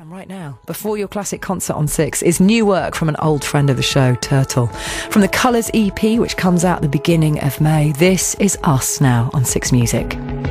And right now, before your classic concert on 6, is new work from an old friend of the show, Turtle. From the Colours EP, which comes out at the beginning of May, this is Us now on 6 Music.